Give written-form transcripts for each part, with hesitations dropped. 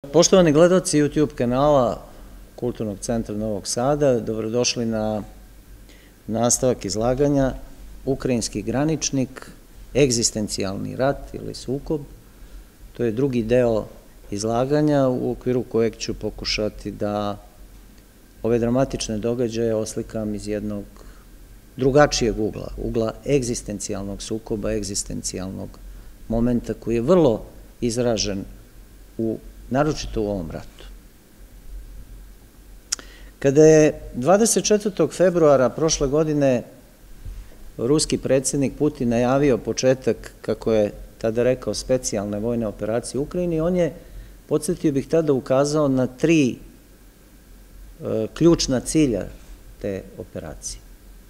Poštovani gledaoci YouTube kanala Kulturnog centra Novog Sada, dobrodošli na nastavak izlaganja Ukrajinski graničnik, egzistencijalni rat ili sukob. To je drugi deo izlaganja u okviru kojeg ću pokušati da ove dramatične događaje oslikam iz jednog drugačijeg ugla, ugla egzistencijalnog sukoba, egzistencijalnog momenta koji je vrlo izražen naročito u ovom ratu. Kada je 24. februara prošle godine ruski predsjednik Putin najavio početak, kako je tada rekao, specijalne vojne operacije u Ukrajini, on je, podsjetio bih, tada ukazao na tri ključna cilja te operacije.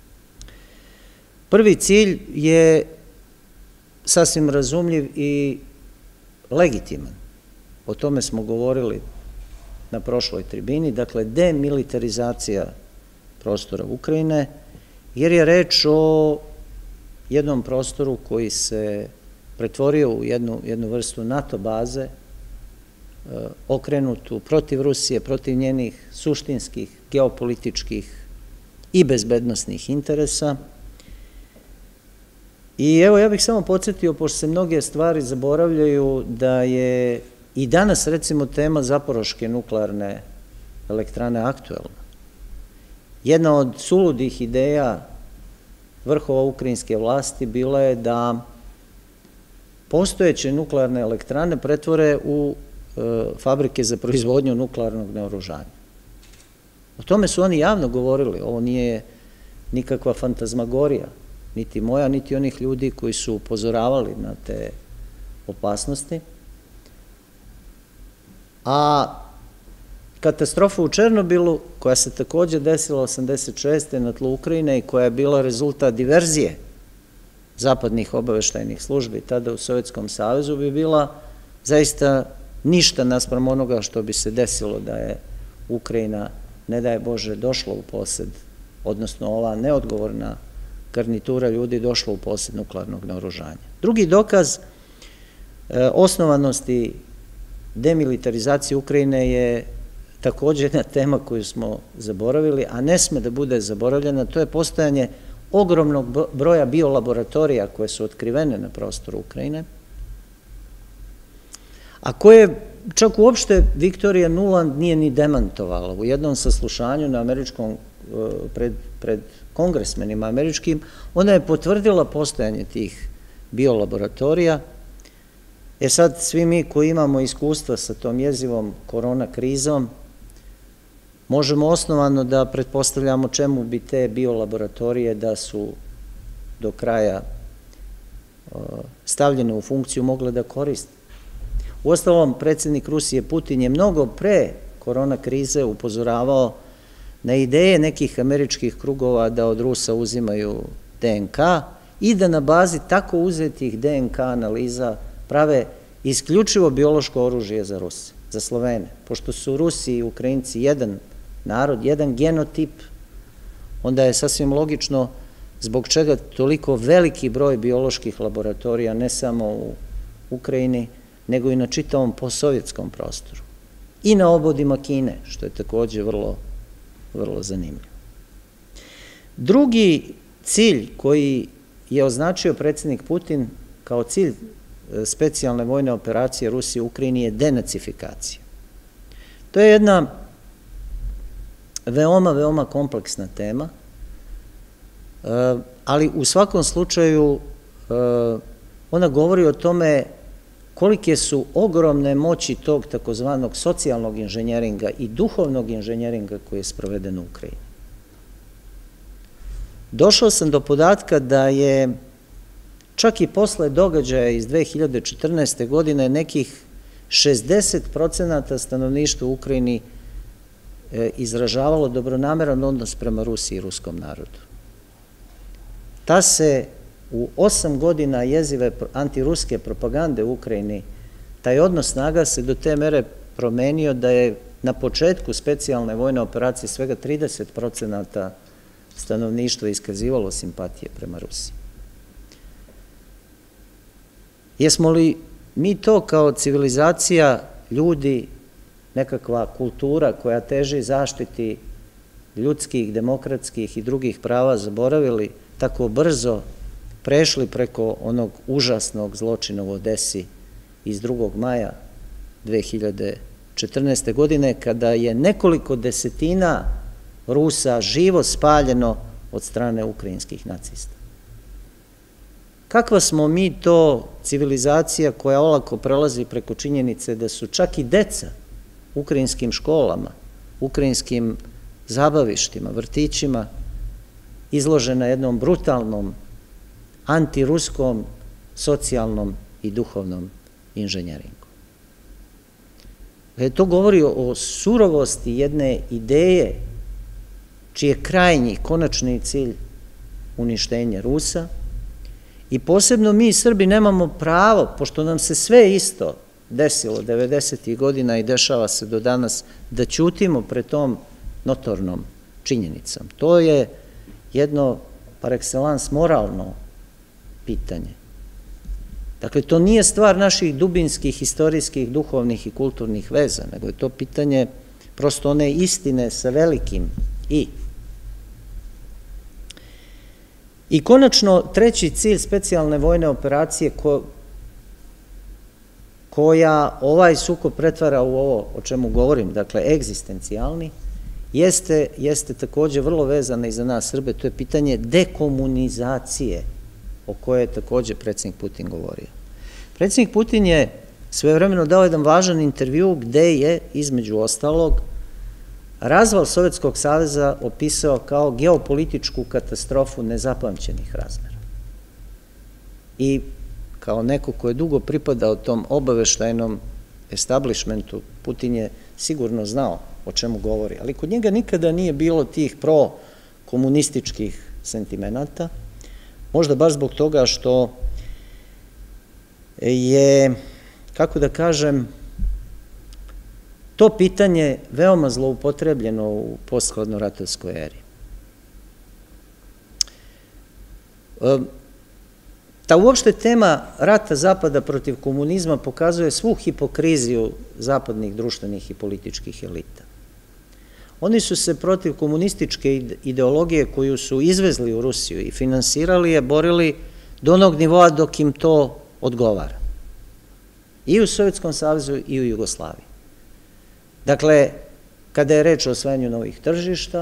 Prvi cilj je sasvim razumljiv i legitiman. O tome smo govorili na prošloj tribini, dakle demilitarizacija prostora Ukrajine, jer je reč o jednom prostoru koji se pretvorio u jednu vrstu NATO baze, okrenutu protiv Rusije, protiv njenih suštinskih, geopolitičkih i bezbednosnih interesa. I evo, ja bih samo podsjetio, pošto se mnoge stvari zaboravljaju, da je i danas, recimo, tema Zaporoške nuklearne elektrane aktuelna. Jedna od suludih ideja vrhova ukrajinske vlasti bila je da postojeće nuklearne elektrane pretvore u fabrike za proizvodnju nuklearnog naoružanja. O tome su oni javno govorili, ovo nije nikakva fantazmagorija, niti moja, niti onih ljudi koji su upozoravali na te opasnosti. A katastrofa u Černobilu, koja se takođe desila 1986. na tlu Ukrajine i koja je bila rezultat diverzije zapadnih obaveštajnih službi tada u Sovjetskom savezu, bi bila zaista ništa naspram onoga što bi se desilo da je Ukrajina, ne daj Bože, došla u posed, odnosno ova neodgovorna garnitura ljudi došla u posed nuklearnog naoružanja. Drugi dokaz osnovanosti demilitarizacije Ukrajine je takođe jedna tema koju smo zaboravili, a ne sme da bude zaboravljena, to je postojanje ogromnog broja biolaboratorija koje su otkrivene na prostoru Ukrajine, a koje čak uopšte Viktorija Nuland nije ni demantovala. U jednom saslušanju na američkom, pred kongresmenima američkim, ona je potvrdila postojanje tih biolaboratorija. Sad, svi mi koji imamo iskustva sa tom jezivom korona krizom, možemo osnovano da pretpostavljamo čemu bi te biolaboratorije, da su do kraja stavljene u funkciju, mogle da koriste. Uostalom, predsjednik Rusije Putin je mnogo pre korona krize upozoravao na ideje nekih američkih krugova da od Rusa uzimaju DNK i da na bazi tako uzetih DNK analiza prave isključivo biološko oružje za Ruse, za Slovene. Pošto su Rusi i Ukrajinci jedan narod, jedan genotip, onda je sasvim logično zbog čega toliko veliki broj bioloških laboratorija, ne samo u Ukrajini, nego i na čitavom posovjetskom prostoru. I na obodima Kine, što je takođe vrlo zanimljivo. Drugi cilj koji je označio predsjednik Putin kao cilj specijalne vojne operacije Rusije u Ukrajini je denacifikacija. To je jedna veoma kompleksna tema, ali u svakom slučaju ona govori o tome kolike su ogromne moći tog takozvanog socijalnog inženjeringa i duhovnog inženjeringa koji je sproveden u Ukrajini. Došao sam do podatka da je čak i posle događaja iz 2014. godine nekih 60% stanovništva u Ukrajini izražavalo dobronameran odnos prema Rusiji i ruskom narodu. Ta se u 8 godina jezive antiruske propagande u Ukrajini, taj odnos snaga se do te mere promenio da je na početku specijalne vojne operacije svega 30% stanovništva iskazivalo simpatije prema Rusiji. Jesmo li mi to kao civilizacija ljudi nekakva kultura koja teži zaštiti ljudskih, demokratskih i drugih prava zaboravili, tako brzo prešli preko onog užasnog zločina u Odesi iz 2. maja 2014. godine, kada je nekoliko desetina Rusa živo spaljeno od strane ukrajinskih nacista. Kakva smo mi to civilizacija koja olako prelazi preko činjenice da su čak i deca u ukrajinskim školama, ukrajinskim zabavištima, vrtićima izložena jednom brutalnom, antiruskom, socijalnom i duhovnom inženjeringu. To govori o surovosti jedne ideje čiji je krajnji, konačni cilj uništenje Rusa i posebno mi Srbi nemamo pravo, pošto nam se sve isto desilo 90. godina i dešava se do danas, da ćutimo pred tom notornom činjenicom. To je jedno par excellence moralno pitanje. Dakle, to nije stvar naših dubinskih, istorijskih, duhovnih i kulturnih veza, nego je to pitanje prosto one istine sa velikim i. I konačno, treći cilj specijalne vojne operacije koja ovaj sukob pretvara u ovo o čemu govorim, dakle, egzistencijalni, jeste takođe vrlo vezana i za nas Srbe, to je pitanje dekomunizacije, o kojoj je takođe predsjednik Putin govorio. Predsjednik Putin je svojevremeno dao jedan važan intervju gde je, između ostalog, razval Sovjetskog saveza opisao kao geopolitičku katastrofu nezapamćenih razmera. I kao neko ko je dugo pripadao tom obaveštajnom establishmentu, Putin je sigurno znao o čemu govori, ali kod njega nikada nije bilo tih pro-komunističkih sentimenata, možda baš zbog toga što je, kako da kažem, to pitanje veoma zloupotrebljeno u posthladnoratovskoj eri. Ta uopšte tema rata Zapada protiv komunizma pokazuje svu hipokriziju zapadnih društvenih i političkih elita. Oni su se protiv komunističke ideologije koju su izvezli u Rusiju i finansirali je, borili do onog nivoa dok im to odgovara. I u Sovjetskom savezu i u Jugoslaviji. Dakle, kada je reč o osvajanju novih tržišta,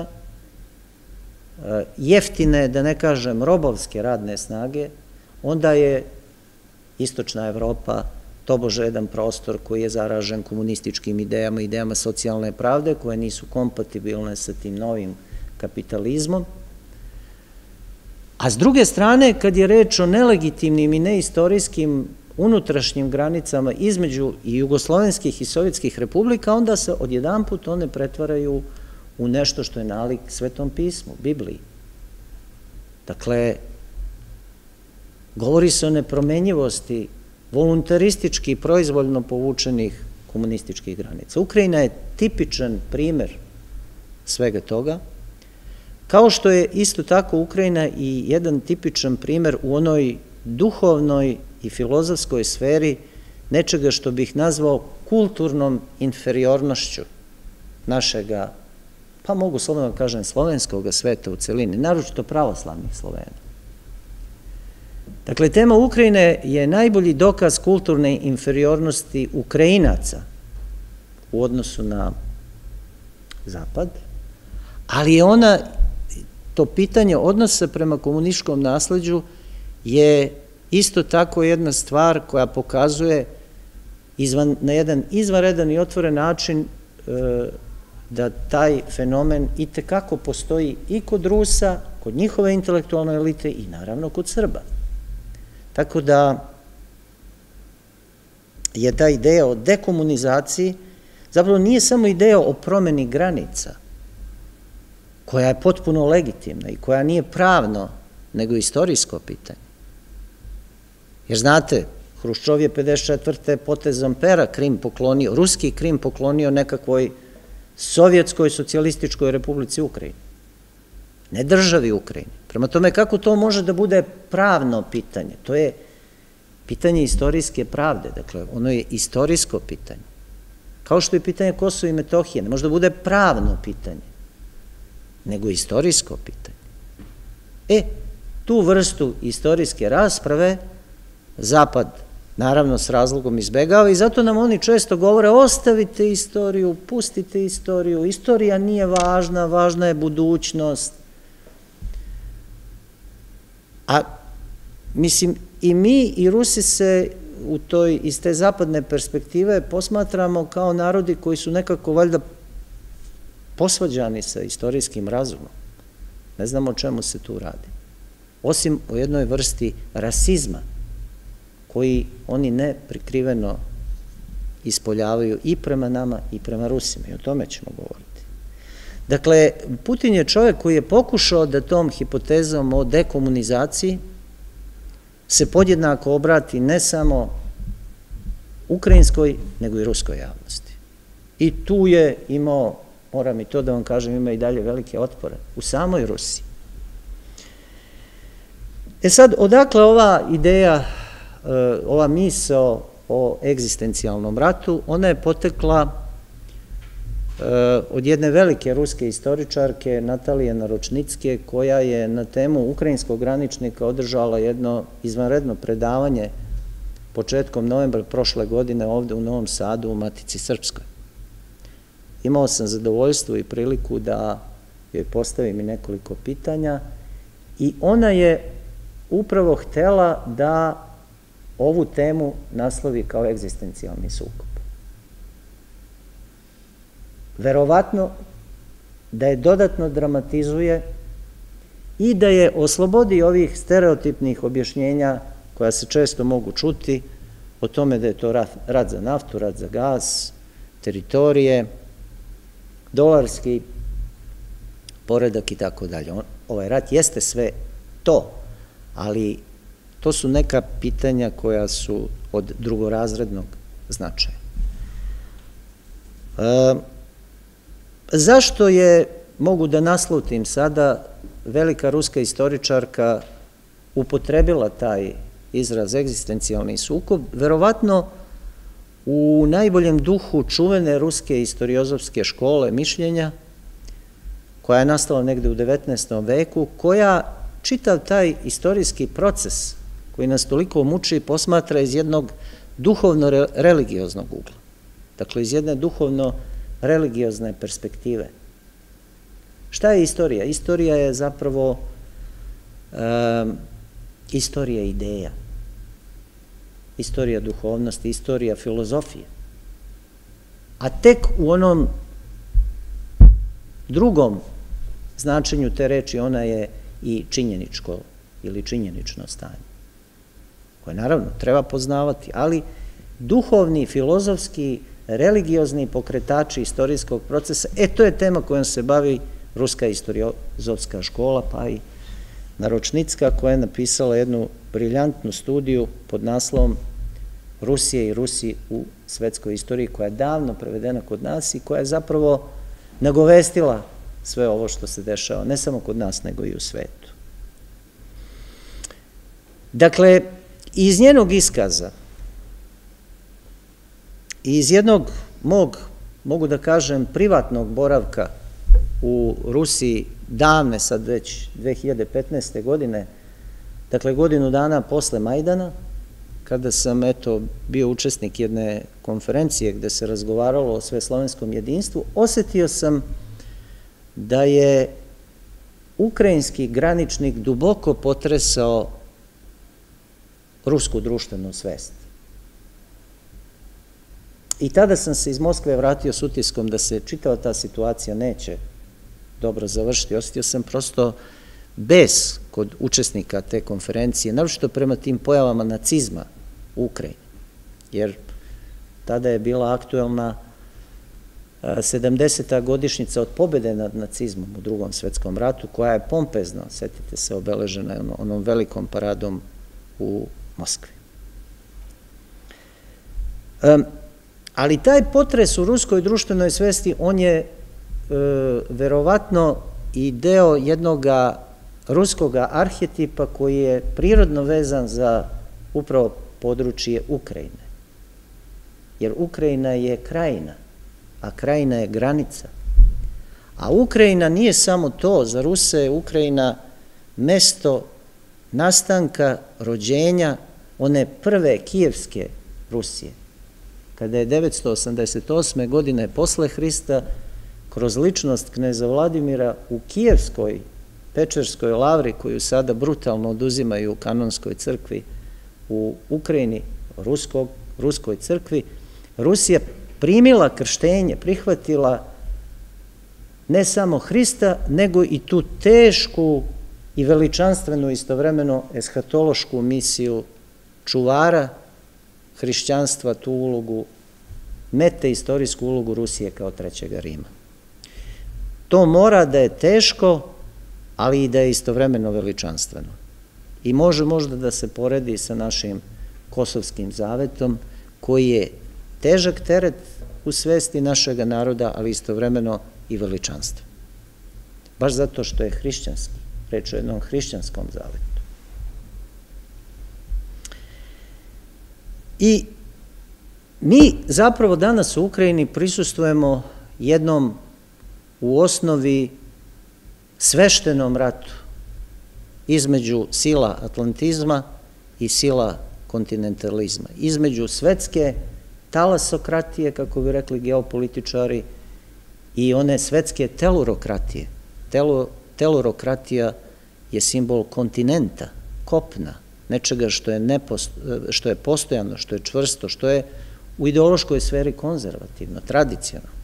jeftine, da ne kažem robovske radne snage, onda je istočna Evropa tobože jedan prostor koji je zaražen komunističkim idejama, idejama socijalne pravde koje nisu kompatibilne sa tim novim kapitalizmom. A s druge strane, kad je reč o nelegitimnim i neistorijskim unutrašnjim granicama između i jugoslovenskih i sovjetskih republika, onda se odjedanput one pretvaraju u nešto što je nalik Svetom pismu, Bibliji. Dakle, govori se o nepromenjivosti voluntaristički i proizvoljno povučenih komunističkih granica. Ukrajina je tipičan primer svega toga, kao što je isto tako Ukrajina i jedan tipičan primer u onoj duhovnoj i filozofskoj sferi nečega što bih nazvao kulturnom inferiornošću našega, pa mogu slobodno kažem, slovenskog sveta u celini, naročito pravoslavnih Slovena. Dakle, tema Ukrajine je najbolji dokaz kulturne inferiornosti Ukrajinaca u odnosu na Zapad, ali je ona, to pitanje odnosa prema komunističkom nasleđu je isto tako jedna stvar koja pokazuje na jedan izvanredan i otvoren način da taj fenomen itekako postoji i kod Rusa, kod njihove intelektualne elite i naravno kod Srba. Tako da je ta ideja o dekomunizaciji zapravo nije samo ideja o promeni granica, koja je potpuno legitimna i koja nije pravno, nego istorijsko pitanje. Jer znate, Hruščov je 54. potezom pera Krim poklonio, ruski Krim poklonio nekakvoj Sovjetskoj socijalističkoj republici Ukrajini, ne državi Ukrajini. Prema tome, kako to može da bude pravno pitanje? To je pitanje istorijske pravde, dakle, ono je istorijsko pitanje. Kao što je pitanje Kosova i Metohije, ne može da bude pravno pitanje, nego istorijsko pitanje. Tu vrstu istorijske rasprave Zapad, naravno, s razlogom izbegava i zato nam oni često govore ostavite istoriju, pustite istoriju, istorija nije važna, važna je budućnost. A, mislim, i mi i Rusi se iz te zapadne perspektive posmatramo kao narodi koji su nekako valjda posvađani sa istorijskim razumom. Ne znamo o čemu se tu radi. Osim o jednoj vrsti rasizma, koji oni neprikriveno ispoljavaju i prema nama i prema Rusima, i o tome ćemo govoriti. Dakle, Putin je čovjek koji je pokušao da tom hipotezom o dekomunizaciji se podjednako obrati ne samo ukrajinskoj, nego i ruskoj javnosti. I tu je imao, moram i to da vam kažem, ima i dalje velike otpore u samoj Rusiji. Sad, odakle ova ideja, ova misao o egzistencijalnom ratu? Ona je potekla od jedne velike ruske istoričarke, Natalije Naročnicke, koja je na temu ukrajinskog graničnika održala jedno izvanredno predavanje početkom novembra prošle godine ovde u Novom Sadu u Matici Srpskoj. Imao sam zadovoljstvo i priliku da joj postavim i nekoliko pitanja i ona je upravo htela da ovu temu naslovi kao egzistencijalni sukob. Verovatno da je dodatno dramatizuje i da je oslobodi ovih stereotipnih objašnjenja koja se često mogu čuti o tome da je to rat za naftu, rat za gas, teritorije, dolarski poredak i tako dalje. Ovaj rat jeste sve to, ali to su neka pitanja koja su od drugorazrednog značaja. Zašto je, mogu da naslutim sada, velika ruska istoričarka upotrebila taj izraz egzistencijalni sukob? Verovatno u najboljem duhu čuvene ruske istoriozofske škole mišljenja, koja je nastala negde u 19. veku, koja čitav taj istorijski proces koji nas toliko muči posmatra iz jednog duhovno-religioznog ugla. Dakle, iz jedne duhovno-religiozne perspektive. Šta je istorija? Istorija je zapravo istorija ideja, istorija duhovnosti, istorija filozofije. A tek u onom drugom značenju te reči ona je i činjeničko ili činjenično stanje, koje naravno treba poznavati, ali duhovni, filozofski, religiozni pokretači istorijskog procesa, to je tema kojom se bavi ruska istoriozofska škola, pa i Naročnicka, koja je napisala jednu briljantnu studiju pod naslovom Rusije i Rusi u svetskoj istoriji, koja je davno prevedena kod nas i koja je zapravo nagovestila sve ovo što se dešava, ne samo kod nas, nego i u svetu. Dakle, iz njenog iskaza i iz jednog mog, mogu da kažem, privatnog boravka u Rusiji davne, sad već 2015. godine, dakle godinu dana posle Majdana, kada sam bio učesnik jedne konferencije gde se razgovaralo o sveslovenskom jedinstvu, osetio sam da je ukrajinski graničnik duboko potresao rusku društvenu svest. I tada sam se iz Moskve vratio s utiskom da se čitava ta situacija neće dobro završiti. Osetio sam prosto bes kod učesnika te konferencije, naročito prema tim pojavama nacizma u Ukrajini, jer tada je bila aktuelna 70. godišnjica od pobede nad nacizmom u Drugom svetskom ratu, koja je pompezno, setite se, obeležena onom velikom paradom u Moskvi. Ali taj potres u ruskoj društvenoj svesti, on je verovatno i deo jednog ruskog arhetipa koji je prirodno vezan za upravo područje Ukrajine. Jer Ukrajina je krajina a krajina je granica. A Ukrajina nije samo to, za Ruse je Ukrajina mesto nastanka, rođenja one prve kijevske Rusije. Kada je 988. godine posle Hrista kroz ličnost kneza Vladimira u Kijevskoj Pečerskoj lavri, koju sada brutalno oduzimaju kanonskoj crkvi u Ukrajini, ruskoj crkvi, Rusija primila krštenje, prihvatila ne samo Hrista, nego i tu tešku i veličanstvenu istovremeno eshatološku misiju čuvara hrišćanstva, tu ulogu, metaistorijsku ulogu Rusije kao trećega Rima. To mora da je teško, ali i da je istovremeno veličanstveno. I može možda da se poredi sa našim Kosovskim zavetom, koji je težak teret u svesti našega naroda, ali istovremeno i veličanstvo. Baš zato što je hrišćanski, reč o jednom hrišćanskom zavetu. I mi zapravo danas u Ukrajini prisustvujemo jednom u osnovi sveštenom ratu između sila atlantizma i sila kontinentalizma, između svetske talasokratije, kako bi rekli geopolitičari, i one svetske telurokratije. Telurokratija je simbol kontinenta, kopna, nečega što je postojano, što je čvrsto, što je u ideološkoj sferi konzervativno, tradicionalno.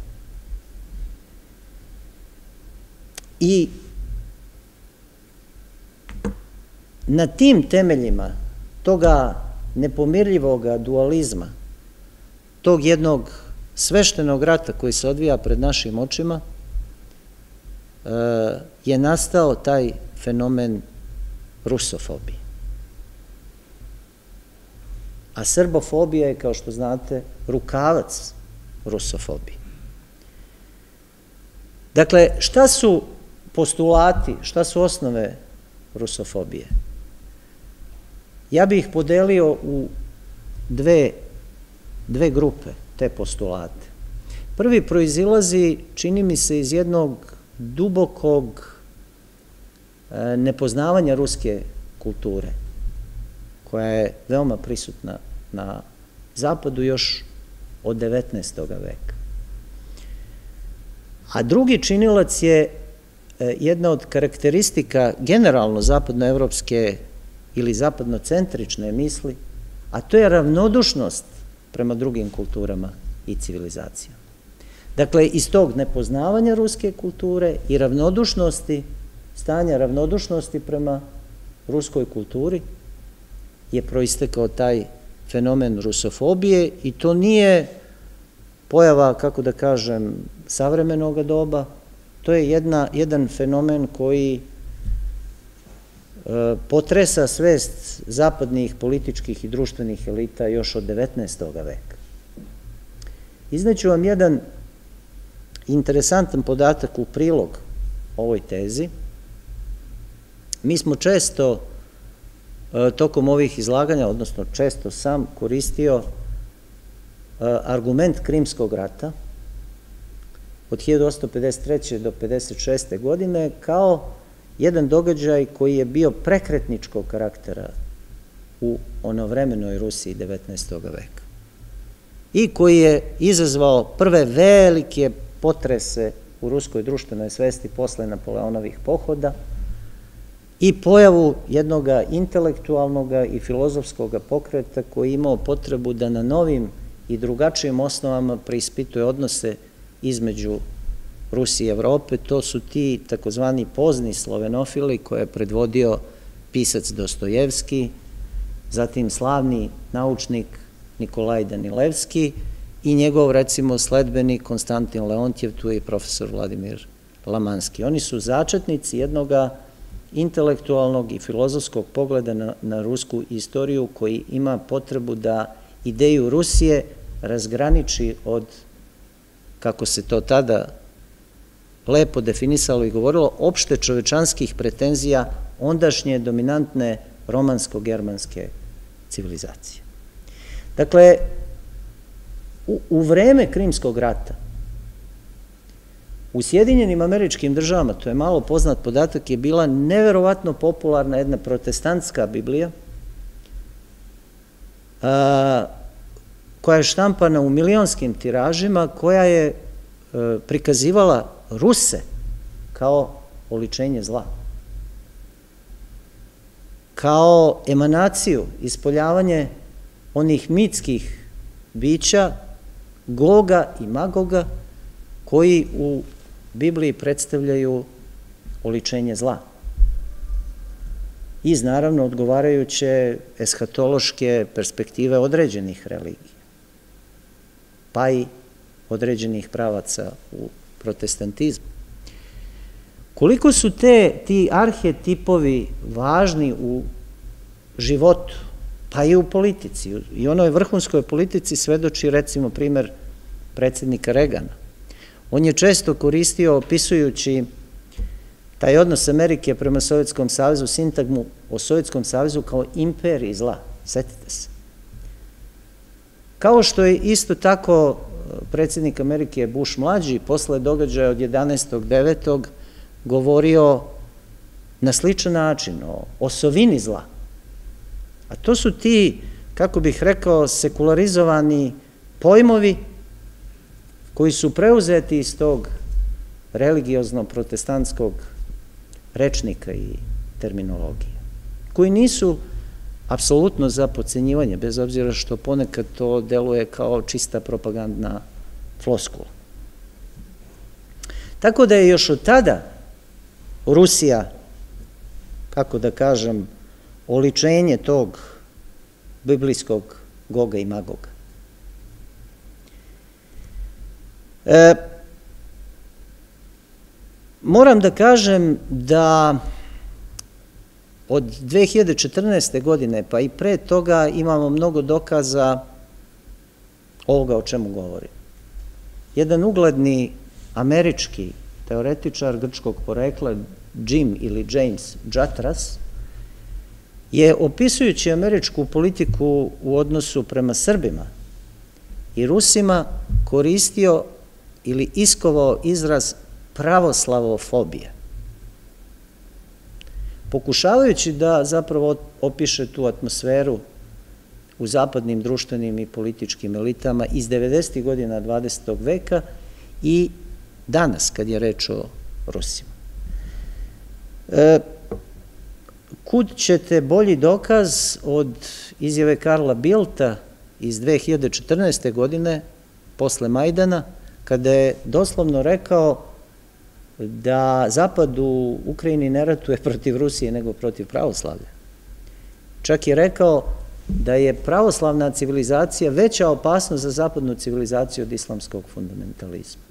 I na tim temeljima toga nepomirljivog dualizma, tog jednog sveštenog rata koji se odvija pred našim očima, je nastao taj fenomen rusofobije. A srbofobija je, kao što znate, rukavac rusofobije. Dakle, šta su postulati, šta su osnove rusofobije? Ja bih ih podelio u dve grupe, te postulate. Prvi proizilazi, čini mi se, iz jednog dubokog nepoznavanja ruske kulture, koja je veoma prisutna na zapadu još od 19. veka. A drugi činilac je jedna od karakteristika generalno zapadnoevropske ili zapadnocentrične misli, a to je ravnodušnost prema drugim kulturama i civilizacijama. Dakle, iz tog nepoznavanja ruske kulture i ravnodušnosti, stanja ravnodušnosti prema ruskoj kulturi, je proistekao taj fenomen rusofobije i to nije pojava, kako da kažem, savremenog doba, to je jedan fenomen koji potresa svest zapadnih političkih i društvenih elita još od 19. veka. Izneću vam jedan interesantan podatak u prilog ovoj tezi. Mi smo često tokom ovih izlaganja, odnosno često sam koristio argument Krimskog rata od 1853. do 1856. godine kao jedan događaj koji je bio prekretničkog karaktera u onovremenoj Rusiji 19. veka i koji je izazvao prve velike potrese u ruskoj društvenoj svesti posle Napoleonovih pohoda i pojavu jednog intelektualnog i filozofskog pokreta koji je imao potrebu da na novim i drugačijim osnovama preispituje odnose između Rusije i Evrope. To su ti takozvani pozni slovenofili koje je predvodio pisac Dostojevski, zatim slavni naučnik Nikolaj Danilevski i njegov, recimo, sledbenik Konstantin Leontjev, tu je i profesor Vladimir Lamanski. Oni su začetnici jednoga intelektualnog i filozofskog pogleda na rusku istoriju koji ima potrebu da ideju Rusije razgraniči od, kako se to tada lepo definisalo i govorilo, opšte čovečanskih pretenzija ondašnje dominantne romansko-germanske civilizacije. Dakle, u vreme Krimskog rata U Sjedinjenim Američkim Državama, to je malo poznat podatak, je bila neverovatno popularna jedna protestantska Biblija, koja je štampana u milionskim tiražima, koja je prikazivala Ruse kao oličenje zla, kao emanaciju, ispoljavanje onih mitskih bića, Goga i Magoga, koji u Bibliji predstavljaju oličenje zla. Iz, naravno, odgovarajuće eshatološke perspektive određenih religija, pa i određenih pravaca u protestantizmu. Koliko su ti arhetipovi važni u životu, pa i u politici, i onoj vrhunskoj politici svedoči, recimo, primer predsjednika Regana. On je često koristio, opisujući taj odnos Amerike prema Sovjetskom savezu, sintagmu o Sovjetskom savezu kao imperiji zla. Setite se. Kao što je isto tako predsjednik Amerike Bush mlađi posle događaja od 11.9. govorio na sličan način o osovini zla. A to su ti, kako bih rekao, sekularizovani pojmovi koji su preuzeti iz tog religiozno-protestantskog rečnika i terminologije, koji nisu apsolutno za potcenjivanje, bez obzira što ponekad to deluje kao čista propagandna floskula. Tako da je još od tada Rusija, kako da kažem, oličenje tog biblijskog Goga i Magoga. Moram da kažem da od 2014. godine, pa i pre toga, imamo mnogo dokaza ovoga o čemu govorim. Jedan ugledni američki teoretičar grčkog porekla, Jim ili James Jatras, je, opisujući američku politiku u odnosu prema Srbima i Rusima, koristio ili iskovao izraz pravoslavofobija, pokušavajući da zapravo opiše tu atmosferu u zapadnim društvenim i političkim elitama iz 90. godina 20. veka i danas, kad je reč o Rusima. Kud ćete bolji dokaz od izjave Karla Bildta iz 2014. godine, posle Majdana, kada je doslovno rekao da Zapad u Ukrajini ne ratuje protiv Rusije, nego protiv pravoslavlja. Čak je rekao da je pravoslavna civilizacija veća opasnost za zapadnu civilizaciju od islamskog fundamentalizma.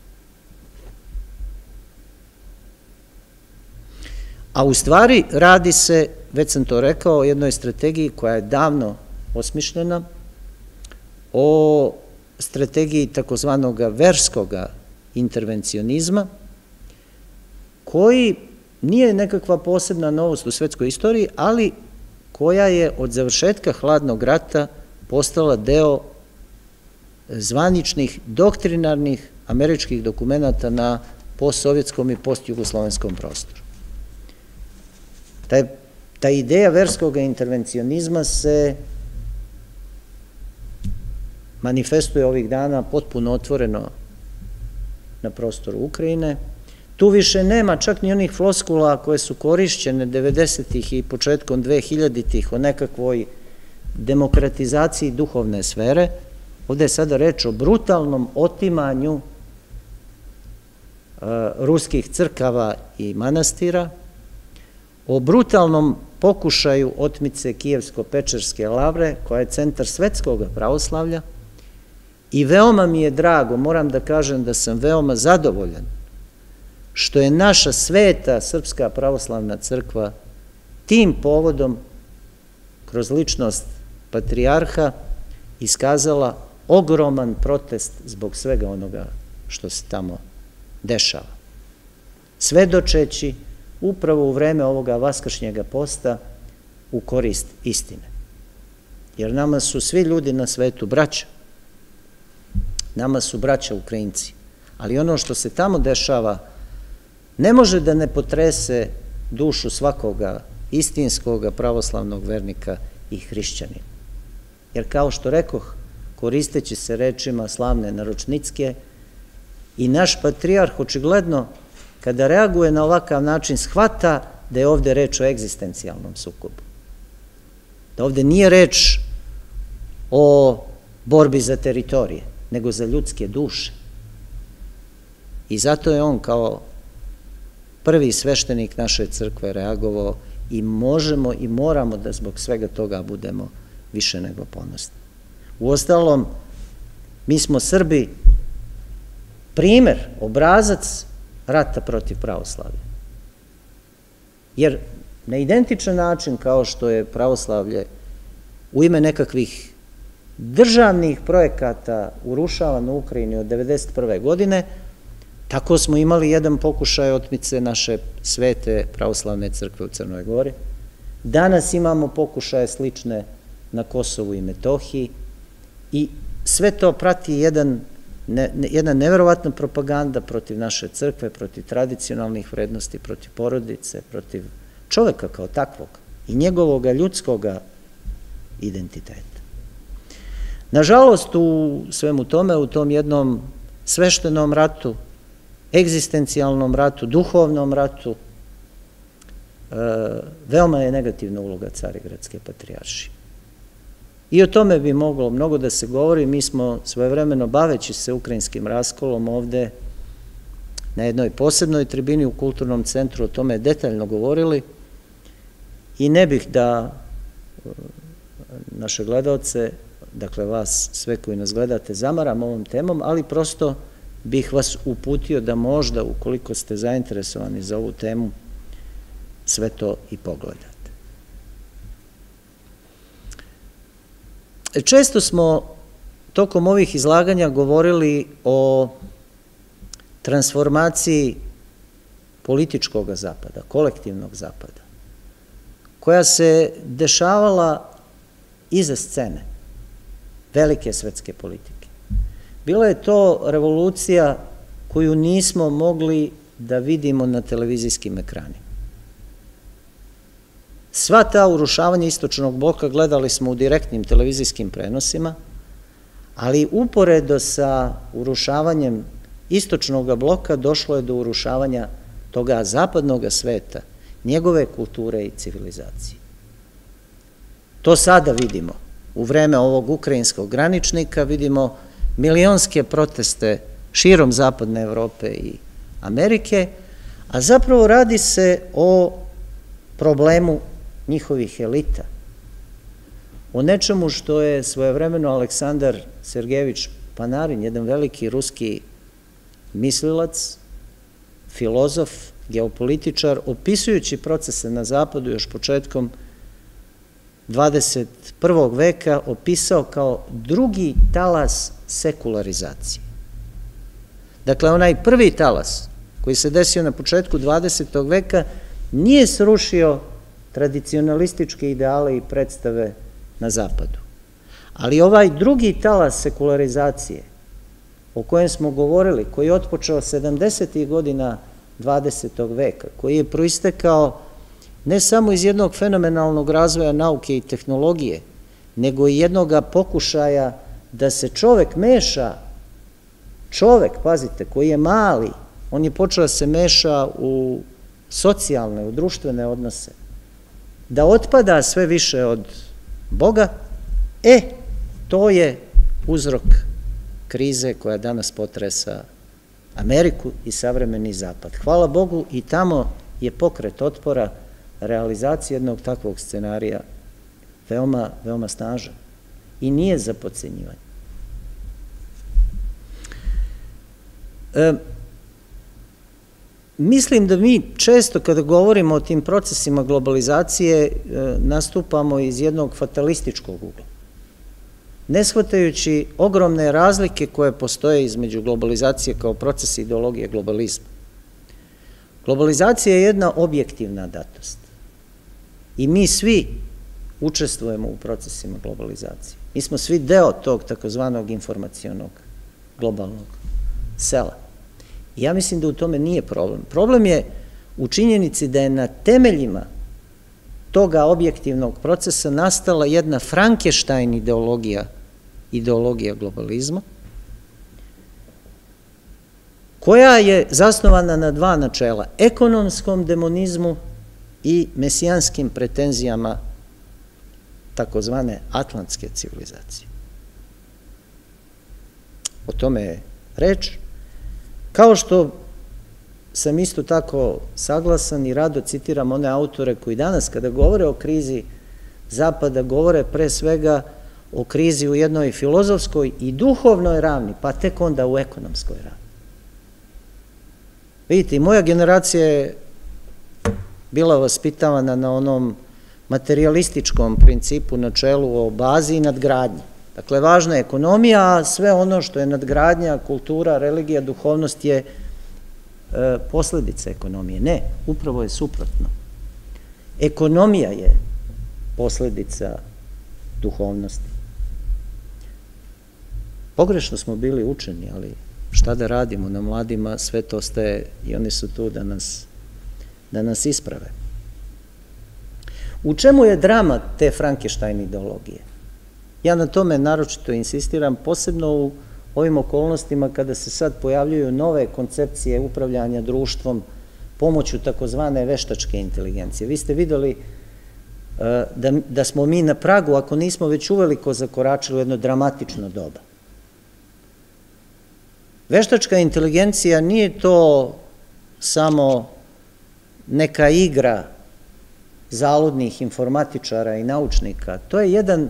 A u stvari radi se, već sam to rekao, o jednoj strategiji koja je davno osmišljena, o strategiji takozvanog verskog intervencionizma, koji nije nekakva posebna novost u svetskoj istoriji, ali koja je od završetka hladnog rata postala deo zvaničnih, doktrinarnih američkih dokumenata na postsovjetskom i postjugoslovenskom prostoru. Ta ideja verskog intervencionizma se manifestuje ovih dana potpuno otvoreno na prostoru Ukrajine. Tu više nema čak ni onih floskula koje su korišćene 90-ih i početkom 2000-ih o nekakvoj demokratizaciji duhovne sfere. Ovde je sada reč o brutalnom otimanju ruskih crkava i manastira, o brutalnom pokušaju otmice Kijevsko-Pečerske lavre, koja je centar svetskog pravoslavlja, i veoma mi je drago, moram da kažem da sam veoma zadovoljan, što je naša sveta Srpska pravoslavna crkva tim povodom, kroz ličnost patrijarha, iskazala ogroman protest zbog svega onoga što se tamo dešava. Svedočeći upravo u vreme ovoga vaskršnjega posta u korist istine. Jer nama su svi ljudi na svetu braća. Nama su braća Ukrajinci. Ali ono što se tamo dešava ne može da ne potrese dušu svakoga istinskoga pravoslavnog vernika i hrišćanina. Jer kao što rekoh, koristeći se rečima slavne Naručnicke, i naš patrijarh očigledno kada reaguje na ovakav način shvata da je ovde reč o egzistencijalnom sukobu. Da ovde nije reč o borbi za teritorije, nego za ljudske duše. I zato je on kao prvi sveštenik naše crkve reagovao i možemo i moramo da zbog svega toga budemo više nego ponosni. Uostalom, mi smo Srbi primer, obrazac rata protiv pravoslavlja. Jer na identičan način kao što je pravoslavlje u ime nekakvih državnih projekata urušavano u Ukrajini od 1991. godine, tako smo imali jedan pokušaj otmice naše svete pravoslavne crkve u Crnoj Gori. Danas imamo pokušaje slične na Kosovu i Metohiji i sve to prati jedna neverovatna propaganda protiv naše crkve, protiv tradicionalnih vrednosti, protiv porodice, protiv čoveka kao takvog i njegovog ljudskog identiteta. Nažalost, u svemu tome, u tom jednom sveštenom ratu, egzistencijalnom ratu, duhovnom ratu, veoma je negativna uloga Carigradske patrijaršije. I o tome bi moglo mnogo da se govori. Mi smo svojevremeno, baveći se ukrajinskim raskolom, ovde na jednoj posebnoj tribini u Kulturnom centru o tome detaljno govorili i ne bih da naše gledaoce, dakle vas sve koji nas gledate, zamaram ovom temom, ali prosto bih vas uputio da možda, ukoliko ste zainteresovani za ovu temu, sve to i pogledate. Često smo tokom ovih izlaganja govorili o transformaciji političkog zapada, kolektivnog zapada, koja se dešavala iza scene velike svetske politike. Bila je to revolucija koju nismo mogli da vidimo na televizijskim ekranima. Sva ta urušavanja istočnog bloka gledali smo u direktnim televizijskim prenosima, ali uporedo sa urušavanjem istočnog bloka došlo je do urušavanja toga zapadnog sveta, njegove kulture i civilizacije. To sada vidimo. U vreme ovog ukrajinskog graničnika vidimo milionske proteste širom zapadne Evrope i Amerike, a zapravo radi se o problemu njihovih elita, o nečemu što je svojevremeno Aleksandar Sergejević Panarin, jedan veliki ruski mislilac, filozof, geopolitičar, opisujući procese na zapadu još početkom 21. veka, opisao kao drugi talas sekularizacije. Dakle, onaj prvi talas koji se desio na početku 20. veka nije srušio tradicionalističke ideale i predstave na zapadu. Ali ovaj drugi talas sekularizacije, o kojem smo govorili, koji je otpočeo 70. godina 20. veka, koji je proistekao ne samo iz jednog fenomenalnog razvoja nauke i tehnologije, nego i jednog pokušaja da se čovek meša, čovek, pazite, koji je mali, on je počeo da se meša u socijalne, u društvene odnose, da otpada sve više od Boga, to je uzrok krize koja danas potresa Ameriku i savremeni Zapad. Hvala Bogu, i tamo je pokret otpora, realizacija jednog takvog scenarija veoma, veoma snažan i nije za potcenjivanje. Mislim da mi često kada govorimo o tim procesima globalizacije nastupamo iz jednog fatalističkog ugla, ne shvatajući ogromne razlike koje postoje između globalizacije kao procesa ideologije globalizma. Globalizacija je jedna objektivna datost i mi svi učestvujemo u procesima globalizacije. Mi smo svi deo tog takozvanog informacionog globalnog sela. Ja mislim da u tome nije problem. Problem je u činjenici da je na temeljima toga objektivnog procesa nastala jedna Frankenstein ideologija globalizma, koja je zasnovana na dva načela, ekonomskom demonizmu i mesijanskim pretenzijama takozvane atlantske civilizacije. O tome je reč, kao što sam isto tako saglasan i rado citiram one autore koji danas kada govore o krizi Zapada govore pre svega o krizi u jednoj filozofskoj i duhovnoj ravni, pa tek onda u ekonomskoj ravni. Vidite, moja generacija je bila vaspitavana na onom materijalističkom principu, načelu o bazi i nadgradnji. Dakle, važna je ekonomija, a sve ono što je nadgradnja, kultura, religija, duhovnost je posledica ekonomije. Ne, upravo je suprotno. Ekonomija je posledica duhovnosti. Pogrešno smo bili učeni, ali šta da radimo, na mladima sve to ostaje i oni su tu da nas isprave. U čemu je drama te Frankenstein ideologije? Ja na tome naročito insistiram, posebno u ovim okolnostima kada se sad pojavljuju nove koncepcije upravljanja društvom pomoću takozvane veštačke inteligencije. Vi ste videli da smo mi na pragu, ako nismo već uveliko zakoračili u jedno dramatično doba. Veštačka inteligencija nije to samo neka igra zaludnih informatičara i naučnika, to je jedan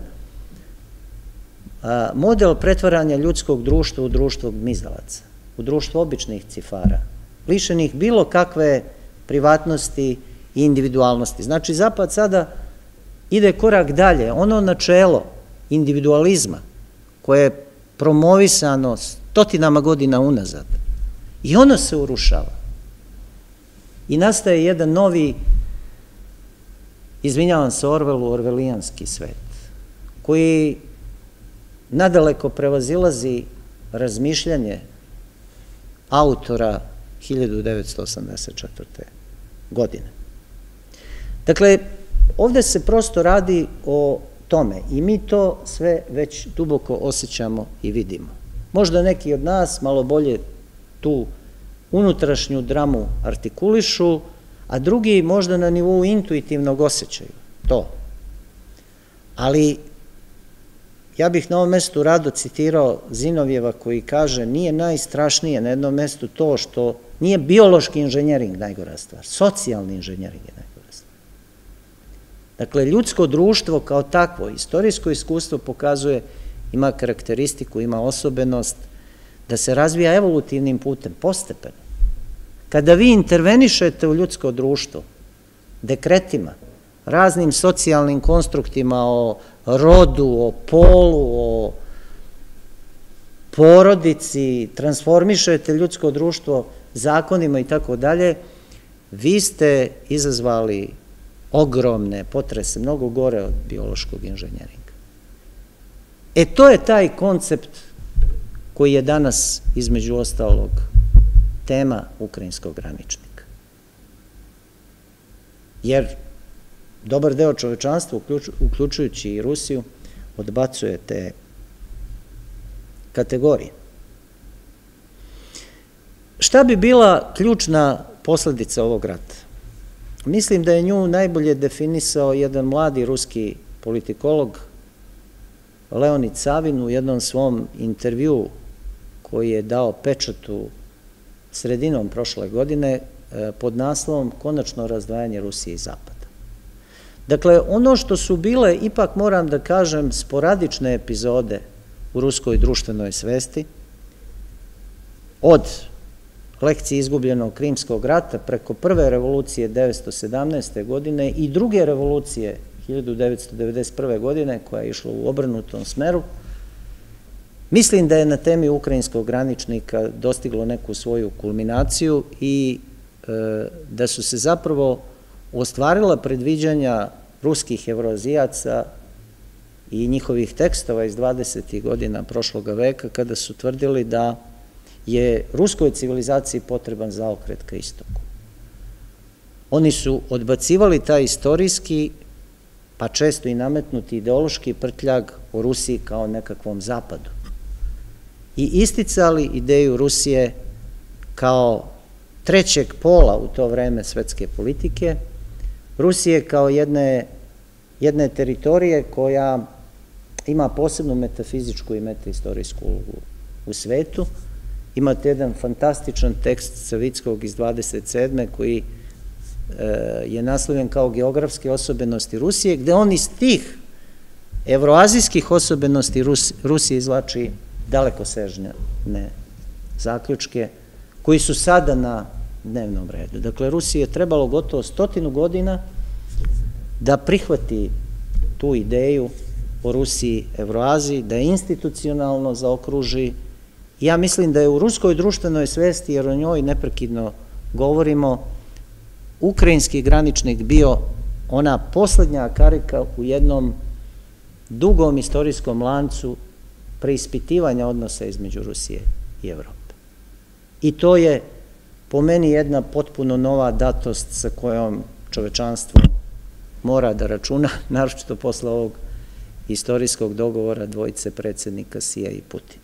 model pretvaranja ljudskog društva u društvo gmizalaca, u društvo običnih cifara, lišenih bilo kakve privatnosti i individualnosti. Znači, Zapad sada ide korak dalje, ono načelo individualizma koje je promovisano stotinama godina unazad i ono se urušava i nastaje jedan novi, izvinjavam se Orwellu, orvelijanski svet, koji nadaleko prevazilazi razmišljanje autora 1984. godine. Dakle, ovde se prosto radi o tome i mi to sve već duboko osjećamo i vidimo. Možda neki od nas malo bolje tu unutrašnju dramu artikulišu, a drugi možda na nivou intuitivnog osjećaju to. Ali ja bih na ovom mestu rado citirao Zinovjeva koji kaže nije najstrašnije na jednom mestu to što nije biološki inženjering najgora stvar, socijalni inženjering je najgora stvar. Dakle, ljudsko društvo kao takvo, istorijsko iskustvo pokazuje, ima karakteristiku, ima osobenost, da se razvija evolutivnim putem, postepeno. Kada vi intervenišete u ljudsko društvo, dekretima, raznim socijalnim konstruktima o rodu, o polu, o porodici, transformišete ljudsko društvo zakonima i tako dalje, vi ste izazvali ogromne potrese, mnogo gore od biološkog inženjeringa. To je taj koncept koji je danas, između ostalog, tema ukrajinskog graničnika. Jer dobar deo čovečanstva, uključujući i Rusiju, odbacuje te kategorije. Šta bi bila ključna posledica ovog rata? Mislim da je nju najbolje definisao jedan mladi ruski politikolog, Leonid Savin, u jednom svom intervjuu koji je dao Pečatu sredinom prošle godine pod naslovom Konačno razdvajanje Rusije i Zapada. Dakle, ono što su bile, ipak moram da kažem, sporadične epizode u ruskoj društvenoj svesti, od lekcije izgubljenog Krimskog rata preko prve revolucije 1917. godine i druge revolucije 1991. godine, koja je išla u obrnutom smeru, mislim da je na temi ukrajinskog graničnika dostiglo neku svoju kulminaciju i da su se zapravo ostvarila predviđanja ruskih evroazijaca i njihovih tekstova iz 20. godina prošloga veka, kada su tvrdili da je ruskoj civilizaciji potreban zaokret ka istoku. Oni su odbacivali taj istorijski, pa često i nametnuti ideološki prtljag o Rusiji kao nekakvom zapadu. I isticali ideju Rusije kao trećeg pola u to vreme svetske politike, Rusije kao jedne teritorije koja ima posebnu metafizičku i metaistorijsku ulogu u svetu. Imate jedan fantastičan tekst Savickog iz 27. koji je naslovljen kao geografske osobenosti Rusije, gde on iz tih evroazijskih osobenosti Rusije izvlači dalekosežne zaključke koji su sada na dnevnom redu. Dakle, Rusiji je trebalo gotovo 100 godina da prihvati tu ideju o Rusiji, Evroaziji, da je institucionalno zaokruži. Ja mislim da je u ruskoj društvenoj svesti, jer o njoj neprekidno govorimo, ukrajinski graničnik bio ona poslednja karika u jednom dugom istorijskom lancu preispitivanja odnosa između Rusije i Evrope. I to je po meni jedna potpuno nova datost sa kojom čovečanstvo mora da računa, naročito posle ovog istorijskog dogovora dvojice predsednika Sija i Putina.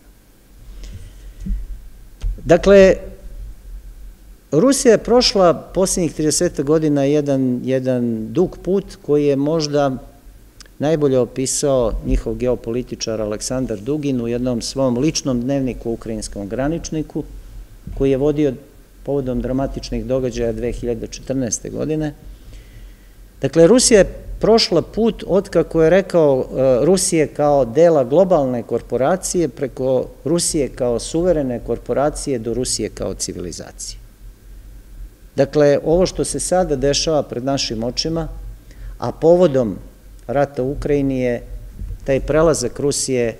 Dakle, Rusija je prošla posljednjih 30 godina jedan dug put koji je možda najbolje opisao njihov geopolitičar Aleksandar Dugin u jednom svom ličnom dnevniku u ukrajinskom graničniku, koji je vodio povodom dramatičnih događaja 2014. godine. Dakle, Rusija je prošla put od, kako je rekao, Rusije kao dela globalne korporacije preko Rusije kao suverene korporacije do Rusije kao civilizacije. Dakle, ovo što se sada dešava pred našim očima, a povodom rata u Ukrajini je taj prelazak Rusije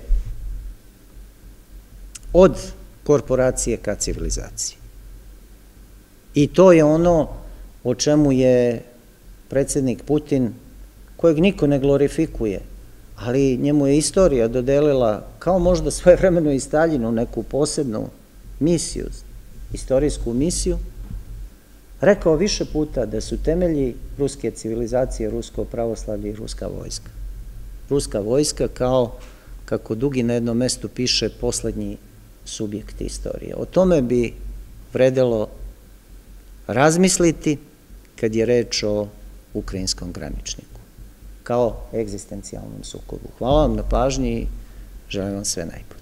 od korporacije ka civilizaciji. I to je ono o čemu je predsednik Putin, kojeg niko ne glorifikuje, ali njemu je istorija dodelila, kao možda svojevremeno i Staljinu, neku posebnu misiju, istorijsku misiju, rekao više puta da su temelji ruske civilizacije rusko pravoslavlje i ruska vojska. Ruska vojska kao, kako Dugin na jednom mestu piše, poslednji subjekt istorije. O tome bi vredelo razmisliti kad je reč o ukrajinskom graničniku, kao egzistencijalnom sukobu. Hvala vam na pažnji i želim vam sve najbolje.